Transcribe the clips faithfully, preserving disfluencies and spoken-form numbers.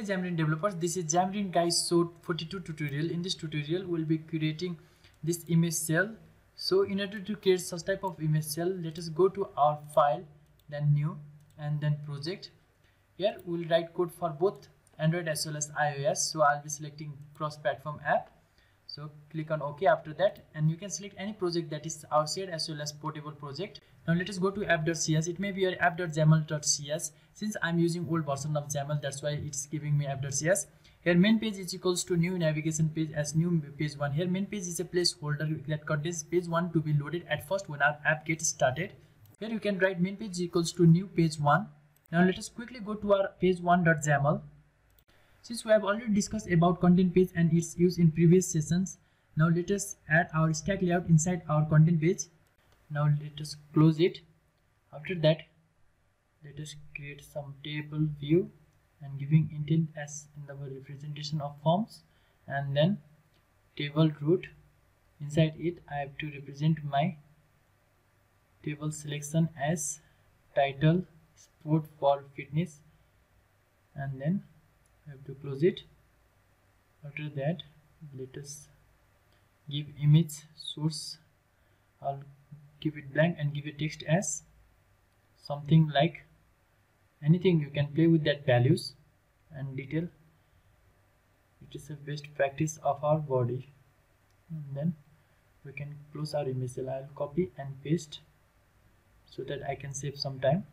Hello Xamarin developers, this is Xamarin Guys Show forty-two tutorial. In this tutorial we'll be creating this image cell. So in order to create such type of image cell, let us go to our file, then new, and then project. Here we'll write code for both Android as well as iOS. So I'll be selecting cross-platform app. So click on OK after that, and you can select any project that is outside as well as portable project. Now let us go to app.cs. It may be your app.xaml.cs. Since I'm using old version of XAML, that's why it's giving me app.cs. Here main page is equals to new navigation page as new page one. Here main page is a placeholder that contains page one to be loaded at first when our app gets started. Here you can write main page equals to new page one. Now let us quickly go to our page one.xaml. Since we have already discussed about content page and its use in previous sessions, now let us add our stack layout inside our content page. Now let us close it. After that, let us create some table view and giving intent as in the representation of forms, and then table root. Inside it, I have to represent my table selection as title sport for fitness, and then I have to close it. After that, let us give image source. I'll give it blank and give a text as something like anything. You can play with that values and detail. It is a best practice of our body. And then we can close our image cell. I'll copy and paste so that I can save some time.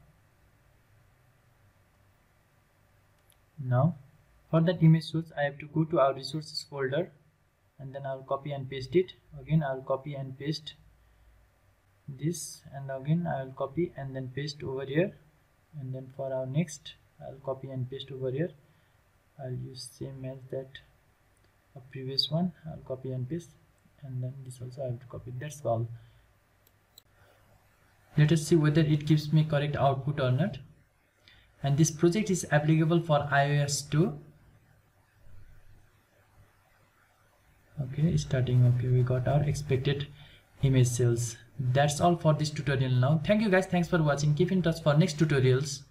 Now for that image source, I have to go to our resources folder, and then I'll copy and paste it. Again I'll copy and paste this, and again I'll copy and then paste over here. And then for our next, I'll copy and paste over here. I'll use same as that a previous one. I'll copy and paste, and then this also I have to copy. That's all. Let us see whether it gives me correct output or not. And this project is applicable for iOS too. Okay, starting. Okay, we got our expected image cells. That's all for this tutorial now. Thank you guys. Thanks for watching. Keep in touch for next tutorials.